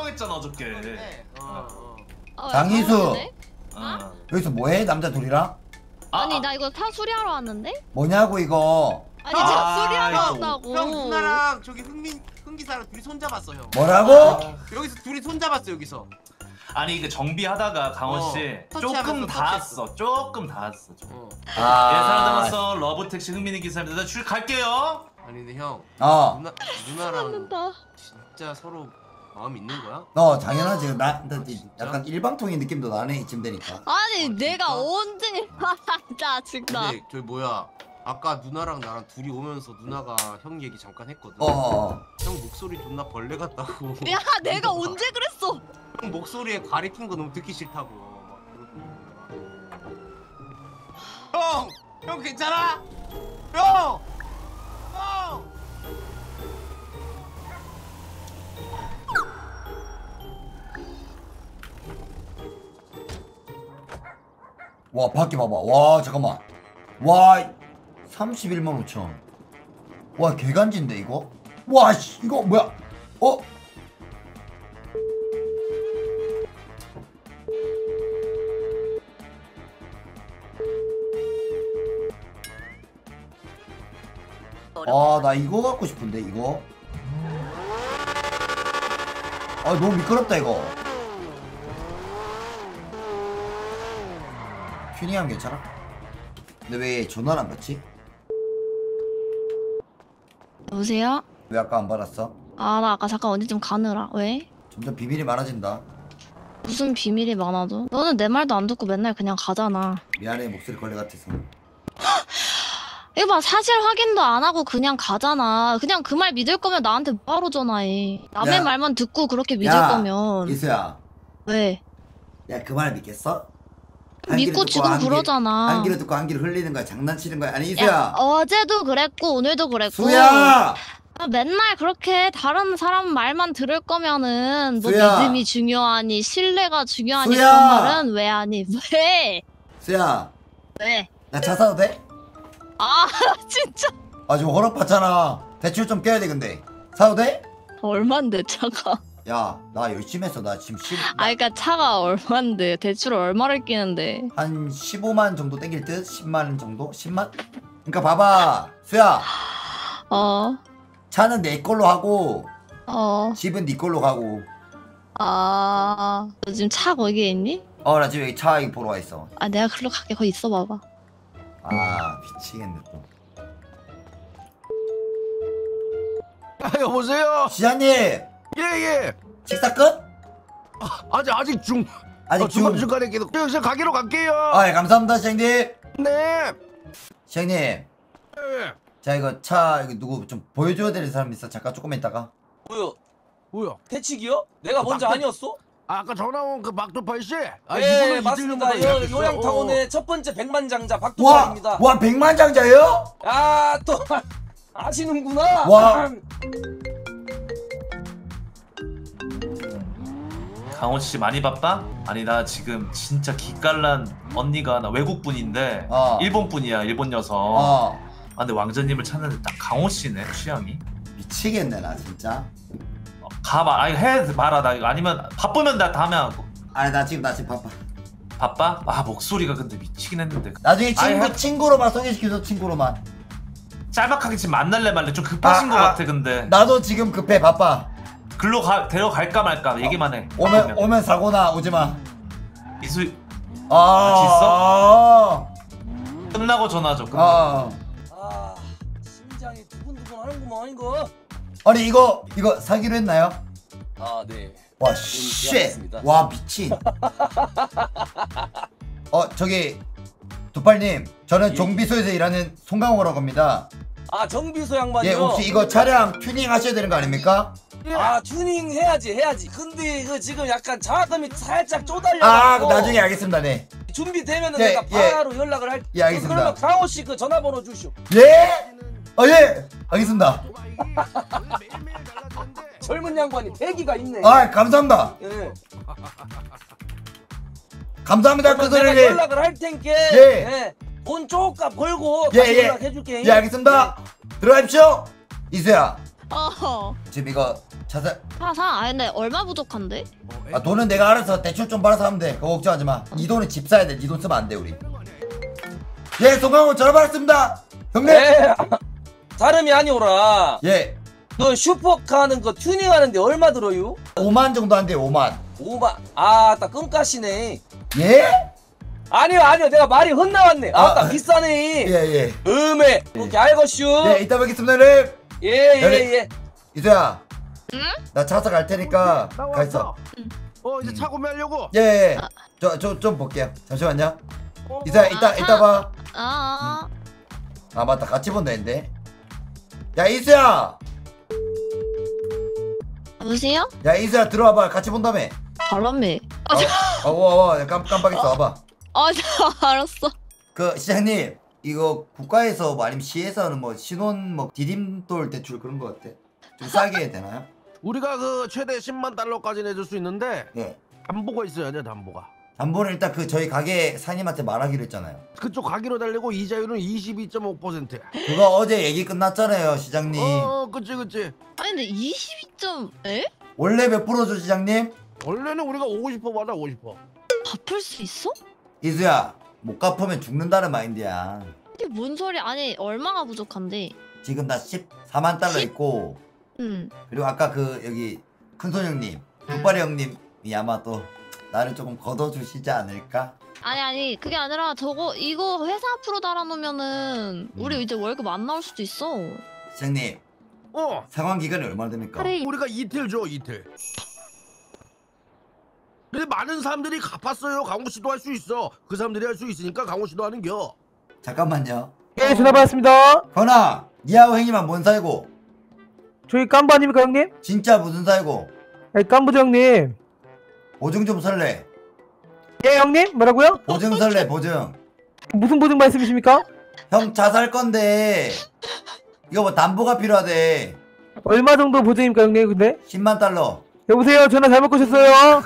했잖아 어저께. 장희수. 여기서 뭐해? 남자 둘이랑? 아니 나 이거 차 수리하러 왔는데? 뭐냐고 이거? 아니 차 수리하러 왔다고. 형 누나랑 저기 흥기사랑 둘이 손잡았어 형. 뭐라고? 여기서 둘이 손잡았어 여기서. 아니 이게 정비하다가 강원씨 조금 닿았어. 조금 닿았어. 사람들로서 러브택시 흥민이 기사입니다. 줄 갈게요. 아니 근데 형 누나랑 진짜 서로 마음 있는 거야? 당연하지. 나 약간 일방통의 느낌도 나네 이쯤 되니까. 아니 내가 언제 나 진짜. 근데 저기 뭐야 아까 누나랑 나랑 둘이 오면서 누나가 형 얘기 잠깐 했거든. 형 목소리 존나 벌레 같다고. 야 내가 언제 그랬어? 형 목소리에 가리킨 거 너무 듣기 싫다고. 형 괜찮아? 형! 와 밖에 봐봐. 와 잠깐만. 와 31만 5천. 와 개간지인데 이거? 와 씨, 이거 뭐야? 나 이거 갖고 싶은데 이거. 너무 미끄럽다 이거. 튜닝하면 괜찮아? 근데 왜 전화를 안 받지? 여보세요? 왜 아까 안 받았어? 나 아까 잠깐 언제쯤 가느라. 왜? 점점 비밀이 많아진다. 무슨 비밀이 많아도? 너는 내 말도 안 듣고 맨날 그냥 가잖아. 미안해 목소리 걸레 같아서. 이거 봐 사실 확인도 안 하고 그냥 가잖아. 그냥 그 말 믿을 거면 나한테 바로 전화해. 남의 말만 듣고 그렇게 믿을 거면. 이수야. 왜? 야 그 말 믿겠어? 믿고 지금 그러잖아. 한 귀로 듣고 한 귀로 흘리는 거야? 장난치는 거야? 아니 이수야. 어제도 그랬고 오늘도 그랬고. 수야! 맨날 그렇게 다른 사람 말만 들을 거면은 뭐 수야! 믿음이 중요하니 신뢰가 중요하니 수야! 그런 말은 왜 하니? 왜? 수야. 왜? 나 차 사도 돼? 진짜. 지금 허락받잖아. 대출 좀 껴야 돼 근데. 사도 돼? 얼만데 차가? 야 나 열심히 했어. 나 지금 그러니까 차가 얼만데 대출을 얼마를 끼는데? 한 15만 정도 땡길 듯? 10만 정도? 10만? 그러니까 봐봐 수야. 차는 내 걸로 하고 집은 네 걸로 가고. 너 지금 차 거기에 있니? 나 지금 여기 차 보러 와 있어. 내가 글로 갈게. 거기 있어 봐봐. 미치겠네 또. 여보세요? 시장님! 예예. 식사 끝? 아직 중. 중. 중간에 계속. 저 가게로 갈게요. 예, 감사합니다 시장님. 네. 시장님. 네. 자 이거 차 이거 누구 좀 보여줘야 될 사람 있어? 잠깐 조금 있다가. 뭐야? 태칙이요? 내가 먼저 아니었어? 아까 전화 온 그 박도팔 씨? 네 맞습니다. 요양타운의 첫 번째 백만장자 박도팔입니다. 와 백만장자예요? 또 아시는구나. 강원씨 많이 바빠? 아니 나 지금 진짜 기깔난 언니가 나 외국분인데 일본분이야. 일본 녀석. 근데 왕자님을 찾는데 딱 강원씨네 취향이. 미치겠네 나 진짜. 가봐. 해 봐라. 나 아니면 바쁘면 나 다음에 하고. 나 지금 바빠. 바빠? 목소리가 근데 미치긴 했는데. 나중에 친구로만 소개시켜줘. 친구로만. 짤막하게 지금 만날래 말래 좀 급하신 것 같아. 근데 나도 지금 급해. 바빠. 글로 데려갈까 말까 얘기만 해. 오면 사고나 오지마. 이수 같이 있어? 끝나고 전화 줘. 심장이 두근두근 하는구만 이거. 아니 이거 사기로 했나요? 네. 와 쉣. 와 미친. 저기 도팔님 저는 정비소에서 일하는 송강호라고 합니다. 정비소 양반이요? 예, 혹시 이거 차량 튜닝 하셔야 되는 거 아닙니까? 튜닝 해야지. 근데 이거 지금 약간 자금이 살짝 쪼달려. 나중에 알겠습니다. 네. 준비되면은 내가 바로 연락을 할게. 예, 알겠습니다. 그러면 강호 씨 그 전화번호 주시오. 예? 예. 알겠습니다. 젊은 양반이 대기가 있네. 감사합니다. 예. 감사합니다. 그 내가 소리를. 연락을 할 텐께. 예. 돈 쪼까 벌고 다시 연락해줄게. 예, 알겠습니다. 들어가십시오. 이수야. 지금 이거 자살. 사. 근데 얼마 부족한데? 돈은 내가 알아서 대출 좀 받아서 하면 돼. 그거 걱정하지 마. 이 돈은 집 사야 돼. 이 돈 쓰면 안 돼 우리. 예, 송강호 전화 받았습니다. 형님. 다름이 아니오라. 예. 그 슈퍼카는 그 튜닝하는데 얼마 들어요? 5만 정도 한대. 5만. 5만. 아따 끔까시네. 예? 아니요 내가 말이 헛나왔네. 아따 비싸네. 예. 그렇게 알겠슈. 네, 이따 뵙겠습니다, 형님. 예. 이수야. 응? 나 차서 갈 테니까 나 가 있어. 왔어. 이제 차 구매하려고. 예. 좀 볼게요. 잠시만요. 이수야, 이따 봐. 아, 맞다. 같이 본다 했는데. 야, 이수야. 여보세요? 야, 이수야 들어와봐. 같이 본다며. 바람에. 와, 깜빡했어. 와봐. 알았어. 그 시장님, 이거 국가에서 뭐 아니면 시에서는 뭐 신혼 뭐 디딤돌 대출 그런 거 어때? 좀 싸게 해야 되나요? 우리가 그 최대 10만 달러까지 내줄 수 있는데 예. 담보가 있어야 돼. 담보가. 담보는 일단 그 저희 가게 사장님한테 말하기로 했잖아요. 그쪽 가기로 달리고 이자율은 22.5%. 그거 어제 얘기 끝났잖아요, 시장님. 그치. 아니 근데 22점 에? 원래 몇 프로죠, 시장님? 원래는 우리가 50% 받아 50%. 갚을 수 있어? 이수야, 못 갚으면 죽는다는 마인드야. 이게 뭔 소리? 아니 얼마가 부족한데? 지금 나 14만 달러 10? 있고, 응. 그리고 아까 그 여기 큰손 형님, 족발이 형님이 아마 또 나를 조금 걷어주시지 않을까? 아니 그게 아니라 이거 회사 앞으로 달아놓으면은 우리 이제 월급 안 나올 수도 있어. 시장님, 상환 기간이 얼마나 됩니까? 우리가 이틀 줘 이틀. 근데 많은 사람들이 갚았어요. 강호 씨도 할 수 있어. 그 사람들이 할 수 있으니까 강호 씨도 하는겨. 잠깐만요. 예, 전화 받았습니다. 건아, 니하고 형님은 뭔 사이고? 저희 깐부 아닙니까, 형님? 진짜 무슨 사이고? 예, 깐부죠, 형님. 보증 좀 설래. 예, 형님? 뭐라고요? 보증 설래, 보증. 무슨 보증 말씀이십니까? 형 차 살 건데 이거 뭐 담보가 필요하대. 얼마 정도 보증입니까, 형님, 근데? 10만 달러. 여보세요, 전화 잘못 거셨어요.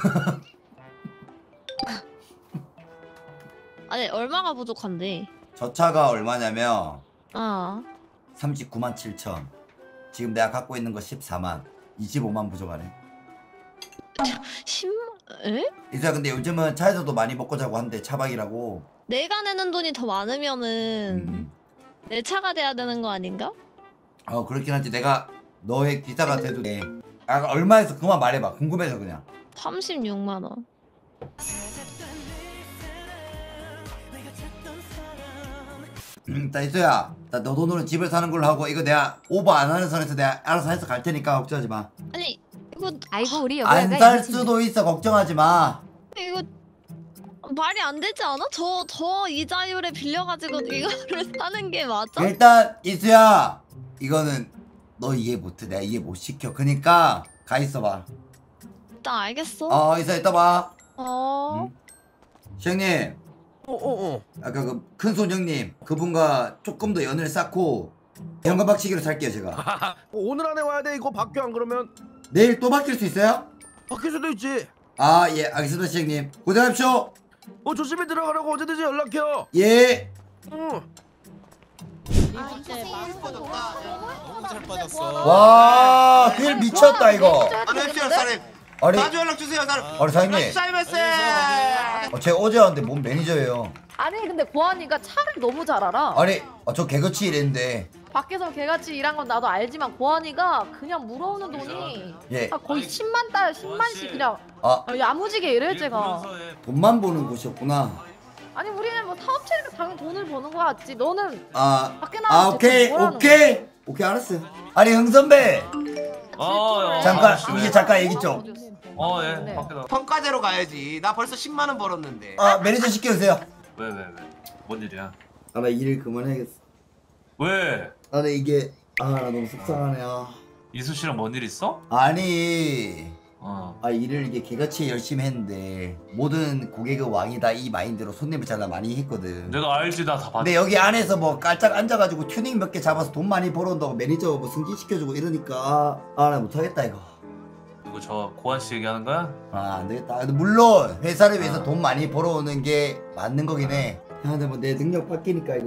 아니 얼마가 부족한데? 저 차가 얼마냐면 39만 7천. 지금 내가 갖고 있는 거 14만. 25만 부족하네. 10만? 에? 이수야, 근데 요즘은 차에서도 많이 먹고 자고 한대. 차박이라고. 내가 내는 돈이 더 많으면은 내 차가 돼야 되는 거 아닌가? 그렇긴 하지. 내가 너의 기사가 돼도 돼. 얼마에서 그만 말해봐. 궁금해서 그냥. 36만 원. 나 이수야, 나 너 돈으로 집을 사는 걸로 하고 이거 내가 오버 안 하는 선에서 내가 알아서 해서 갈 테니까 걱정하지 마. 아니 이거 아이고 우리 안 살 수도 있어. 걱정하지 마. 이거 말이 안 되지 않아? 저 이자율에 빌려가지고 이거를 사는 게 맞아? 일단 이수야, 이거는 너 이해 못해. 내가 이해 못 시켜. 그니까 가 있어봐. 일단 알겠어. 이수야, 이따 봐. 응? 시장님, 아까 그 큰손 형님 그분과 조금 더 연을 쌓고 현금 박치기로 살게요. 제가 오늘 안에 와야 돼. 이거 바뀌어. 안 그러면 내일 또 바뀔 수 있어요? 바뀔 수도 있지. 예, 알겠습니다. 시장님 고생하십시오. 조심히 들어가라고. 언제든지 연락해요. 예. 너무 잘 빠졌어. 와, 길 미쳤다 이거. 아니, 나중에 연락 주세요. 아니 사장님, 제가 어제 왔는데 뭔 매니저예요. 아니 근데 고환이가 차를 너무 잘 알아. 아니, 저 개그치 일했는데. 밖에서 개같이 일한 건 나도 알지만 고환이가 그냥 물어오는 돈이 예. 거의 10만씩 그냥 아, 야무지게 이래 제가. 돈만 버는 곳이었구나. 아니 우리는 뭐 사업체니까 당연히 돈을 버는 거 같지. 너는 아, 밖에 나가서 오케이, 뭐라는 오케이, 알았어요. 아니, 흥 선배, 잠깐 이게 잠깐 얘기 좀. 네. 평가제로 가야지. 나 벌써 10만 원 벌었는데. 매니저 시켜주세요. 왜? 뭔 일이야? 나 일 그만해야겠어. 왜? 나 이게 나 너무 속상하네요. 이수 씨랑 뭔 일 있어? 아니, 일을 이게 개같이 열심히 했는데 모든 고객의 왕이다 이 마인드로 손님을 잘 많이 했거든. 내가 알지, 나 다 봤지. 근데 여기 안에서 뭐 깔짝 앉아가지고 튜닝 몇 개 잡아서 돈 많이 벌어온다고 매니저 뭐 승진시켜주고 이러니까 나 못하겠다 이거. 이거 저 고한 씨 얘기하는 거야? 안 되겠다. 근데 물론 회사를 위해서 돈 많이 벌어오는 게 맞는 거긴 해. 근데 뭐 내 능력 바뀌니까 이거 뭐.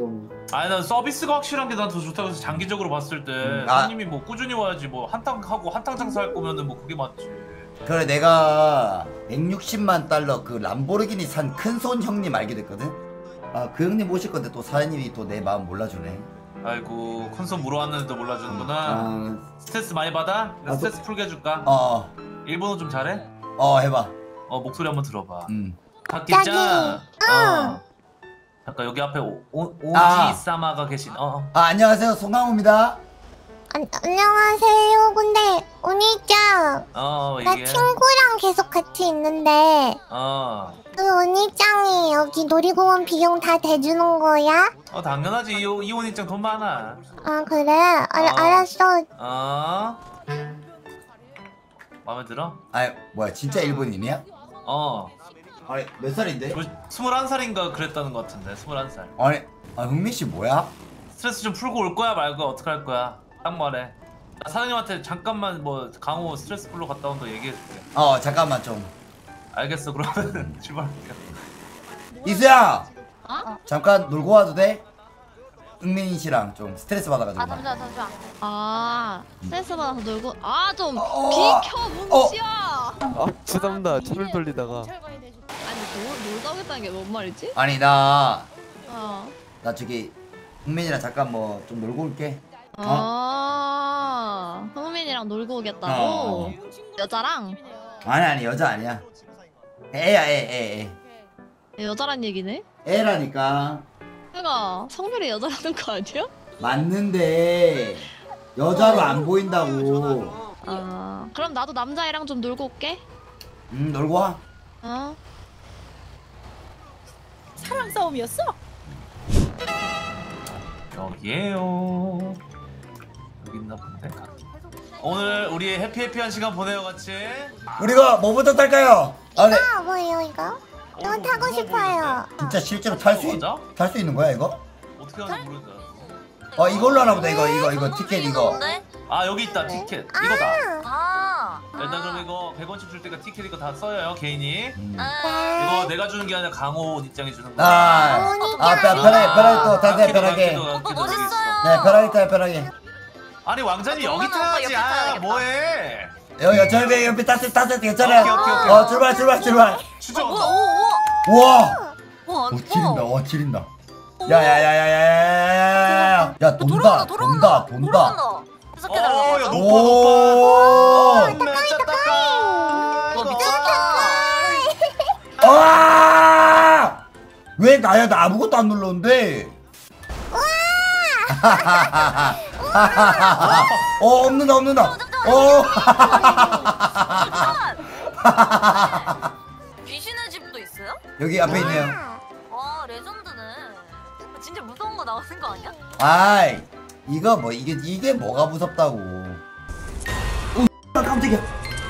아니 난 서비스가 확실한 게 난 더 좋다고 해서 장기적으로 봤을 때 손님이 뭐 꾸준히 와야지 뭐 한탕 하고 한탕 장사할 거면은 뭐 그게 맞지. 그래 내가 160만 달러 그 람보르기니 산 큰손 형님 알게 됐거든. 아 그 형님 오실 건데 또 사장님이 또 내 마음 몰라주네. 아이고 큰손 물어왔는데도 몰라주는구나. 스트레스 많이 받아? 내가 스트레스 풀게 해줄까? 일본어 좀 잘해? 해봐. 목소리 한번 들어봐. 타키짱. 잠깐 여기 앞에 오지사마가 계신. 안녕하세요 송강호입니다. 안녕하세요. 근데 오니짱 나 이게. 친구랑 계속 같이 있는데 그 오니짱이 여기 놀이공원 비용 다 대주는 거야? 당연하지. 이혼 입장 돈 많아. 아 그래? 알았어. 마음에 들어? 아니 뭐야 진짜 일본인이야? 아니 몇 살인데? 21살인가 그랬다는 것 같은데. 21살. 아니 흥민씨 뭐야? 스트레스 좀 풀고 올 거야 말고 어떻게 할 거야? 딱 말해. 나 사장님한테 잠깐만 뭐 강호 스트레스 풀러 갔다 온다 얘기해줄게. 잠깐만 좀. 알겠어. 그러면 출발할게요. 이수야! 잠깐 놀고 와도 돼? 흥민이 씨랑 좀 스트레스 받아가지고. 잠시만. 스트레스 받아서 놀고 좀 비켜 뭉치야. 죄송합니다. 차를 돌리다가. 아니 놀다 오겠다는 게 뭔 말이지? 아니 나 저기 흥민이랑 잠깐 뭐 좀 놀고 올게. 흥민이랑 놀고 오겠다고? 여자랑? 아니 여자 아니야. 애야 애. 여자란 얘기네? 애라니까. 내가 성별이 여자라는 거 아니야? 맞는데 여자로 안 보인다고. 그럼 나도 남자애랑 좀 놀고 올게. 놀고 와. 사랑 싸움이었어? 여기에요. 여기 있나 본데. 오늘 우리 해피한 시간 보내요 같이. 우리가 뭐부터 탈까요? 뭐예요 이거? 이거 타고 싶어요. 진짜 실제로 탈 수 있는 거야 이거? 어떻게 하는지 모르겠어. 이걸로 하나 보다. 이거 티켓 이거. 여기 있다 티켓. 이거다. 일단 그럼 이거 100원씩 줄 때가 티켓 이거 다 써요 개인이. 이거 내가 주는 게 아니라 강호 입장이 주는 거야. 편하게 또 타세요 편하게. 멋있어요. 네 편하게 타요 편하게. 아니 왕자님 여기 타야지. 뭐해? 여기 옆에 따뜻 괜찮아요. 오케이. 출발. 추정. 우와. 지린다. 야야야야야야야야. 야 돈다. 야 높아. 미쳤다. 왜 나야? 나 아무것도 안 눌렀는데. 없는다. 귀신의 집도 있어요? 여기 앞에 있네요. 와 레전드네. 진짜 무서운 거 나오는 거 아니야? 아이 이거 뭐 이게 뭐가 무섭다고. 깜짝이야.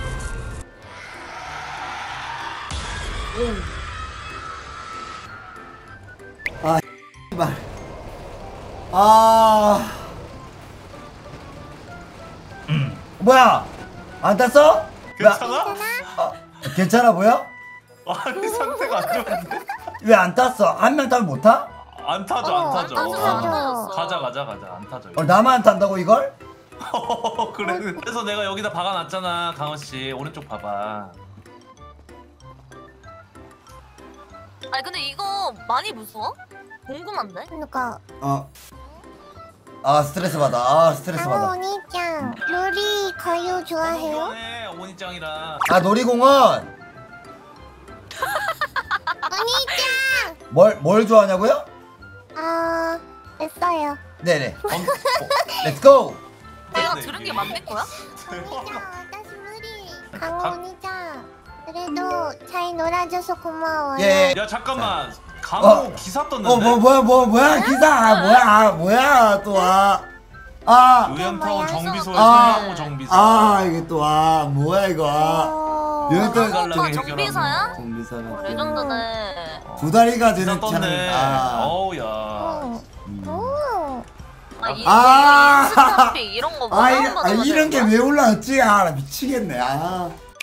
뭐야? 안 탔어? 괜찮아? 괜찮아 보여? 아니 상태가 안 좋은데? 왜 안 탔어? 한 명 타면 못 타? 안 타죠. 안 타죠. 가자 안 타죠. 나만 안 탄다고 이걸? 그래. 그래서 내가 여기다 박아놨잖아 강원씨. 오른쪽 봐봐. 아니 근데 이거 많이 무서워? 궁금한데? 그러니까 스트레스 받아. 오니짱 놀이 가요 좋아해요? 오니짱이랑. 놀이공원. 오니짱 뭘 좋아하냐고요? 됐어요. 네네. 렛츠고. 내가 들은 게 맞는 거야? 강호 오니짱 그래도 잘 놀아줘서 고마워요. 야 잠깐만. 강호 기사 떴는데? 뭐야 기사. 뭐야 또 의연타운 정비소에 송강호 정비소. 이게 또 뭐야 이거. 의연타운 정비사야? 정비사가 레전드네. 2다리가 되는 떴네. 어우야. 인스타피 이런 거 뭐 이런 게 왜 올라왔지? 나 미치겠네.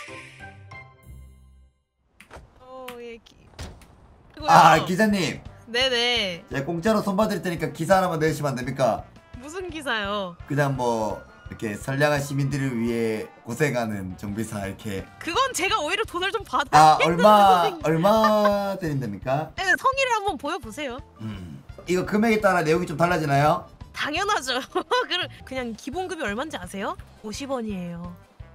기자님. 네네. 제가 공짜로 손봐드릴 테니까 기사 하나만 내주시면 안 됩니까? 무슨 기사요? 그냥 뭐 이렇게 선량한 시민들을 위해 고생하는 정비사 이렇게. 그건 제가 오히려 돈을 좀 받아야 얼마 드린답니까? 네, 성의를 한번 보여보세요. 이거 금액에 따라 내용이 좀 달라지나요? 당연하죠. 그냥 기본급이 얼마인지 아세요? 50원이에요.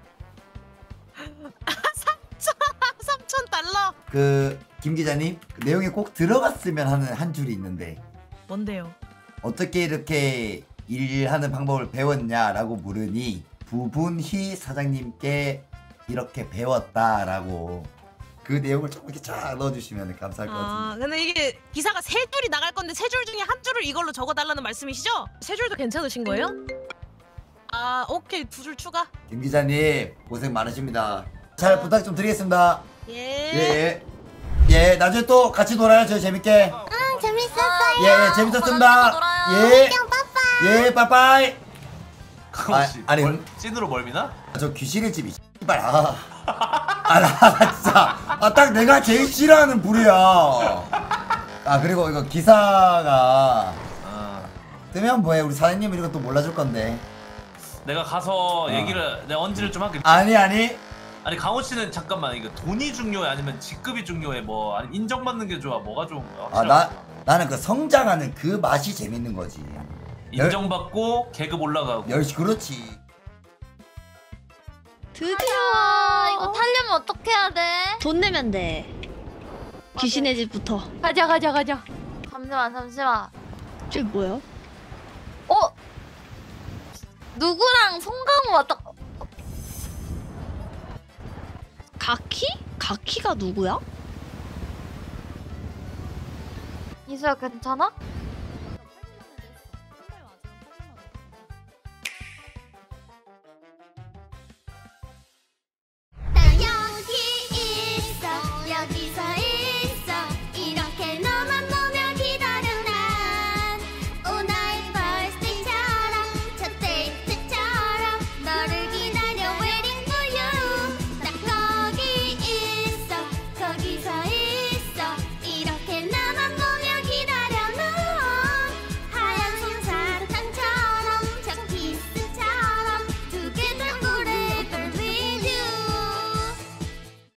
3,000달러. 김 기자님, 그 내용에 꼭 들어갔으면 하는 한 줄이 있는데. 뭔데요? 어떻게 이렇게 일하는 방법을 배웠냐라고 물으니 부분희 사장님께 이렇게 배웠다라고 그 내용을 조금 이렇게 쫙 넣어주시면 감사할 것 같습니다. 근데 이게 기사가 3줄이 나갈 건데 3줄 중에 한 줄을 이걸로 적어달라는 말씀이시죠? 3줄도 괜찮으신 거예요? 오케이 2줄 추가. 김 기자님 고생 많으십니다. 잘 부탁 좀 드리겠습니다. 예. 나중에 또 같이 놀아요. 저희 재밌게. 재밌었어요. 예, 재밌었습니다. 예, 빠빠이. 강호씨 아니, 찐으로 멀미나? 저 귀신의 집이 씨발 나 진짜 딱 내가 제일 싫어하는 부류야. 그리고 이거 기사가 뜨면 뭐해. 우리 사장님은 이런 것도 몰라줄 건데 내가 가서 얘기를 내가 언지를 좀 할게. 아니 강호 씨는 잠깐만 이거 돈이 중요해 아니면 직급이 중요해 뭐 아니 인정받는 게 좋아 뭐가 좋은가? 나는 그 성장하는 그 맛이 재밌는 거지. 인정받고 계급 올라가고. 그렇지. 드디어 이거 타려면 어떻게 해야 돼? 돈 내면 돼. 귀신의 집부터. 가자. 잠시만. 저게 뭐야? 누구랑 송강호 왔다. 가키? 가키가 누구야? 이수야 괜찮아?